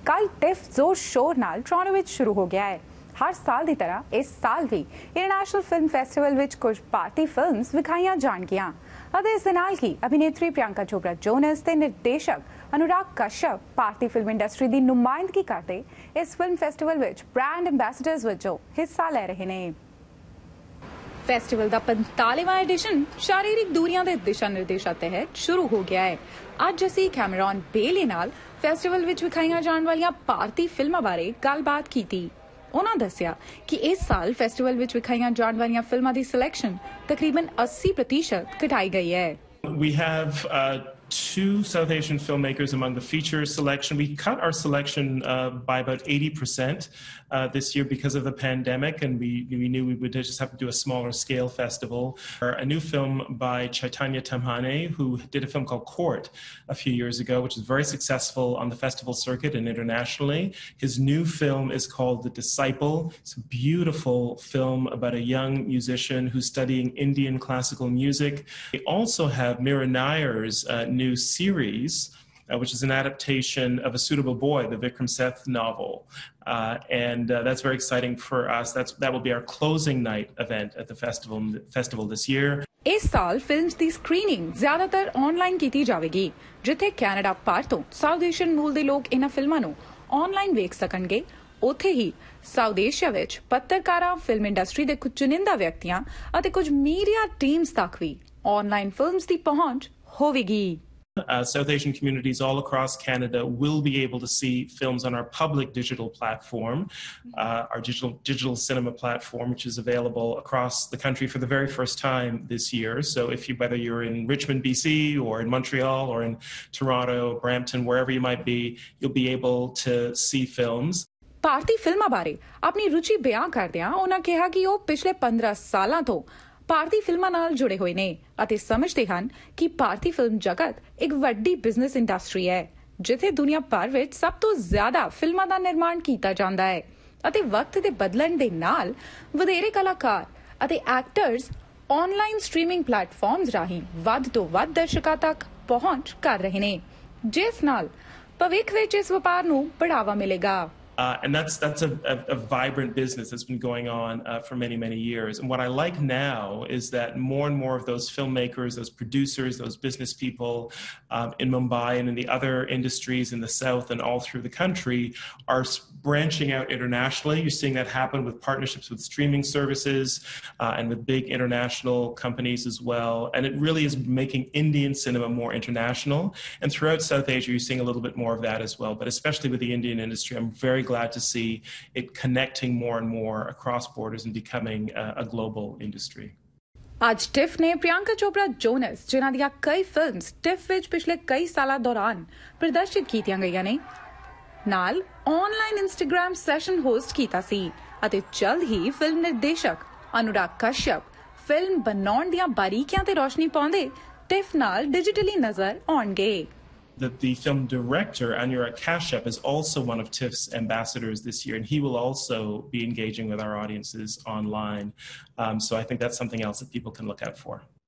ਕੱਲ ਟਿਫ ਜ਼ੋਰ ਸ਼ੋਰ ਨਾਲ ਟੋਰਾਂਟੋ ਵਿੱਚ ਸ਼ੁਰੂ ਹੋ ਗਿਆ ਹੈ। ਹਰ ਸਾਲ ਦੀ ਤਰ੍ਹਾਂ ਇਸ ਸਾਲ ਵੀ ਇੰਟਰਨੈਸ਼ਨਲ ਫਿਲਮ ਫੈਸਟੀਵਲ ਵਿੱਚ ਕੁਝ ਭਾਰਤੀ ਫਿਲਮਸ ਵਿਖਾਈਆਂ ਜਾਣਗੀਆਂ ਅਤੇ ਇਸ ਦੇ ਨਾਲ ਹੀ ਅਭਿਨੇਤਰੀ ਪ੍ਰਿਯੰਕਾ ਚੋਪੜਾ ਜੋਨਸ ਤੇ ਨਿਰਦੇਸ਼ਕ अनुराग कश्यप भारतीय फिल्म इंडस्ट्री की नुमाइंदगी करते इस फिल्म फैसटिवल विच ब्रांड अंबैसडर्स वजों हिस्सा ले रहे ने। फैसटिवल का 45वां एडिशन शारीरिक दूरियां दे दिशा निर्देशों तहत शुरू हो गया है। अज असीं कैमरॉन बेले नाल फैसटिवल विच विखाईआं जाण वालीआं भारतीय फिल्मां बारे गलबात कीती। उन्हां दस्सिआ कि इस साल फैसटिवल विच विखाईआं जाण वालीआं फिल्मां दी सिलेक्शन तकरीबन 80% घटाई गई है। We have two South Asian filmmakers among the feature selection. We cut our selection by about 80% this year because of the pandemic, and we knew we would just have to do a smaller scale festival. A new film by Chaitanya Tamhane, who did a film called Court a few years ago, which is very successful on the festival circuit and internationally. His new film is called The Disciple. It's a beautiful film about a young musician who's studying Indian classical music. We also have Mira Nair's new series, which is an adaptation of A Suitable Boy, the Vikram Seth novel. And that's very exciting for us. That will be our closing night event at the festival this year. इस साल films ਦੀ screening ਜ਼ਿਆਦਾਤਰ online ਕੀਤੀ ਜਾਵੇਗੀ, ਜਿੱਥੇ Canada ਭਰ ਤੋਂ south Asian ਮੂਲ ਦੇ ਲੋਕ ਇਹਨਾਂ ਫਿਲਮਾਂ ਨੂੰ ਆਨਲਾਈਨ ਵੇਖ ਸਕਣਗੇ। ਉੱਥੇ ਹੀ ਸਾਊਥ ਏਸ਼ੀਆ ਵਿੱਚ ਪੱਤਰਕਾਰਾਂ, ਫਿਲਮ ਇੰਡਸਟਰੀ ਦੇ ਕੁਝ ਚੁਣਿੰਦਾ ਵਿਅਕਤੀਆਂ ਅਤੇ ਕੁਝ ਮੀਡੀਆ ਟੀਮਸ ਤੱਕ ਵੀ ਆਨਲਾਈਨ ਫਿਲਮਸ ਦੀ ਪਹੁੰਚ ਹੋਵੇਗੀ। South Asian communities all across Canada will be able to see films on our public digital platform, our digital cinema platform, which is available across the country for the very first time this year. So whether you're in Richmond, BC, or in Montreal, or in Toronto, Brampton, wherever you might be, you'll be able to see films. ਭਾਰਤੀ ਫਿਲਮਾਂ ਬਾਰੇ ਆਪਣੀ ਰੁਚੀ ਬਿਆਨ ਕਰਦਿਆਂ ਉਹਨਾਂ ਕਿਹਾ ਕਿ ਉਹ ਪਿਛਲੇ 15 ਸਾਲਾਂ ਤੋਂ ਭਾਰਤੀ ਫਿਲਮਾਂ ਨਾਲ ਜੁੜੇ ਹੋਏ ਨੇ ਅਤੇ ਸਮਝਦੇ ਹਨ ਕਿ ਭਾਰਤੀ ਫਿਲਮ ਜਗਤ ਇੱਕ ਵੱਡੀ ਬਿਜ਼ਨਸ ਇੰਡਸਟਰੀ ਹੈ, ਜਿੱਥੇ ਦੁਨੀਆ ਭਰ ਵਿੱਚ ਸਭ ਤੋਂ ਜ਼ਿਆਦਾ ਫਿਲਮਾਂ ਦਾ ਨਿਰਮਾਣ ਕੀਤਾ ਜਾਂਦਾ ਹੈ ਅਤੇ ਵਕਤ ਦੇ ਬਦਲਣ ਦੇ ਨਾਲ ਵਧੇਰੇ ਕਲਾਕਾਰ ਅਤੇ ਐਕਟਰਸ ਆਨਲਾਈਨ ਸਟ੍ਰੀਮਿੰਗ ਪਲੇਟਫਾਰਮਸ ਰਾਹੀਂ ਵੱਧ ਤੋਂ ਵੱਧ ਦਰਸ਼ਕਾਂ ਤੱਕ ਪਹੁੰਚ ਕਰ ਰਹੇ ਨੇ, ਜਿਸ ਨਾਲ ਭਵਿੱਖ ਵਿੱਚ ਇਸ ਵਪਾਰ ਨੂੰ ਬੜਾਵਾ ਮਿਲੇਗਾ। And that's a vibrant business that's been going on for many years. And what I like now is that more and more of those filmmakers, those producers, those business people in Mumbai and in the other industries in the South and all through the country are branching out internationally. You're seeing that happen with partnerships with streaming services and with big international companies as well. And it really is making Indian cinema more international. And throughout South Asia, you're seeing a little bit more of that as well. But especially with the Indian industry, I'm very glad to see it connecting more and more across borders and becoming a global industry. ਅੱਜ TIFF ਨੇ Priyanka Chopra Jones, ਜਿਨ੍ਹਾਂ ਦੀਆਂ ਕਈ films Tiff ਵਿੱਚ ਪਿਛਲੇ ਕਈ ਸਾਲਾਂ ਦੌਰਾਨ ਪ੍ਰਦਰਸ਼ਿਤ ਕੀਤੀਆਂ ਗਈਆਂ ਨੇ, ਨਾਲ ਆਨਲਾਈਨ ਇੰਸਟਾਗ੍ਰਾਮ ਸੈਸ਼ਨ ਹੋਸਟ ਕੀਤਾ ਸੀ ਅਤੇ ਜਲਦ ਹੀ ਫਿਲਮ ਨਿਰਦੇਸ਼ਕ ਅਨੁਰਾਗ ਕਸ਼ਯਪ ਫਿਲਮ ਬਣਾਉਣ ਦੀਆਂ ਬਾਰੀਕੀਆਂ ਤੇ ਰੋਸ਼ਨੀ ਪਾਉਂਦੇ ਟਿਫ ਨਾਲ ਡਿਜੀਟਲੀ ਨਜ਼ਰ ਆਉਣਗੇ। That the film director, Anurag Kashyap, is also one of TIFF's ambassadors this year, and he will also be engaging with our audiences online. So I think that's something else that people can look out for.